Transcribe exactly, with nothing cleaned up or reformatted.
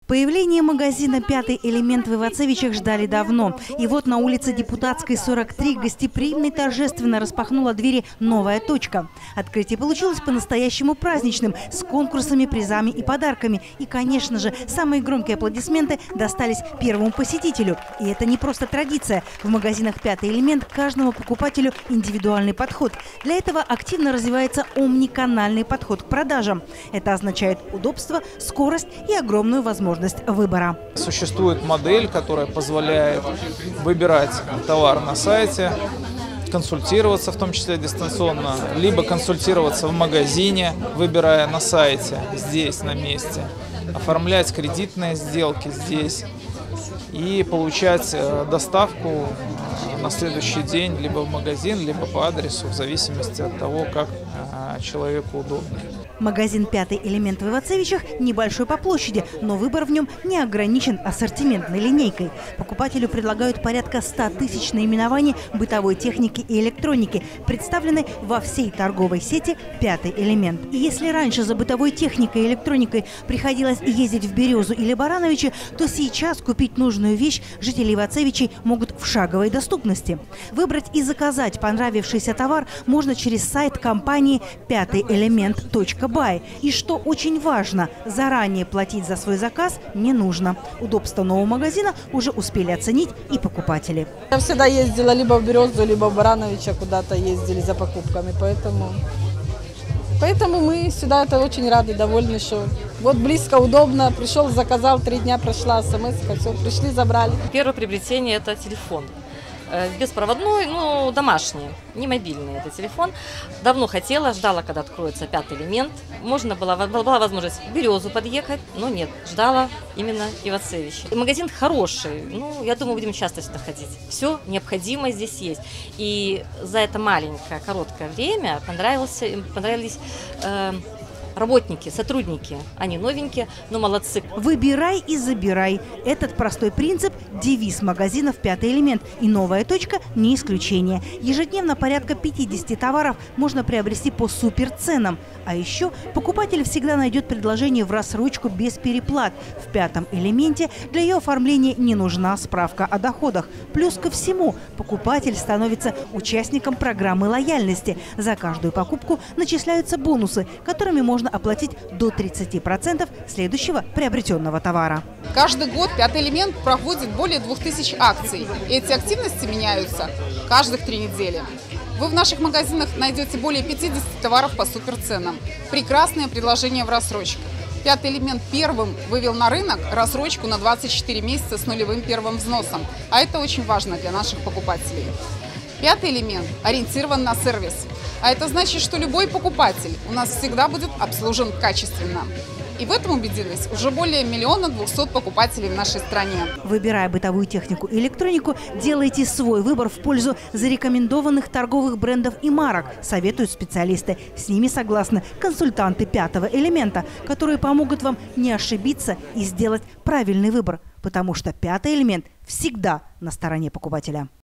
Появление магазина «Пятый элемент» в Ивацевичах ждали давно. И вот на улице Депутатской, сорок три, гостеприимно и торжественно распахнула двери новая точка. Открытие получилось по-настоящему праздничным, с конкурсами, призами и подарками. И, конечно же, самые громкие аплодисменты достались первому посетителю. И это не просто традиция. В магазинах «Пятый элемент» каждому покупателю индивидуальный подход. Для этого активно развивается омниканальный подход к продажам. Это означает удобство, скорость и огромную возможность выбора. Существует модель, которая позволяет выбирать товар на сайте, консультироваться, в том числе дистанционно, либо консультироваться в магазине, выбирая на сайте, здесь, на месте, оформлять кредитные сделки здесь и получать доставку на следующий день либо в магазин, либо по адресу, в зависимости от того, как человеку удобно. Магазин «Пятый элемент» в Ивацевичах небольшой по площади, но выбор в нем не ограничен ассортиментной линейкой. Покупателю предлагают порядка ста тысяч наименований бытовой техники и электроники, представленной во всей торговой сети «Пятый элемент». И если раньше за бытовой техникой и электроникой приходилось ездить в Березу или Барановичи, то сейчас купить нужную вещь жители Ивацевичей могут в шаговой доступности. Выбрать и заказать понравившийся товар можно через сайт компании пятый элемент точка бай. И что очень важно, заранее платить за свой заказ не нужно. Удобство нового магазина уже успели оценить и покупатели. Я всегда ездила либо в Березу, либо в Барановича, куда-то ездили за покупками, поэтому... Поэтому мы сюда это очень рады, довольны, что вот близко, удобно, пришел, заказал, три дня прошла смс-ка, все, пришли, забрали. Первое приобретение – это телефон. Беспроводной, ну, домашний, не мобильный это телефон. Давно хотела, ждала, когда откроется «Пятый элемент». Можно было, была возможность в Березу подъехать, но нет, ждала именно Ивацевичи. Магазин хороший, ну, я думаю, будем часто сюда ходить. Все необходимое здесь есть. И за это маленькое, короткое время понравился, понравились... Э, Работники, сотрудники, они новенькие, но молодцы. Выбирай и забирай. Этот простой принцип – девиз магазинов «Пятый элемент». И новая точка – не исключение. Ежедневно порядка пятидесяти товаров можно приобрести по суперценам. А еще покупатель всегда найдет предложение в рассрочку без переплат. В «Пятом элементе» для ее оформления не нужна справка о доходах. Плюс ко всему, покупатель становится участником программы лояльности. За каждую покупку начисляются бонусы, которыми можно оплатить до тридцати процентов следующего приобретенного товара. Каждый год «Пятый элемент» проводит более двух тысяч акций. И эти активности меняются каждых три недели. Вы в наших магазинах найдете более пятидесяти товаров по суперценам. Прекрасное предложение в рассрочку. «Пятый элемент» первым вывел на рынок рассрочку на двадцать четыре месяца с нулевым первым взносом. А это очень важно для наших покупателей. «Пятый элемент» ориентирован на сервис. А это значит, что любой покупатель у нас всегда будет обслужен качественно. И в этом убедились уже более миллиона двухсот покупателей в нашей стране. Выбирая бытовую технику и электронику, делайте свой выбор в пользу зарекомендованных торговых брендов и марок, советуют специалисты. С ними согласны консультанты «Пятого элемента», которые помогут вам не ошибиться и сделать правильный выбор. Потому что «Пятый элемент» всегда на стороне покупателя.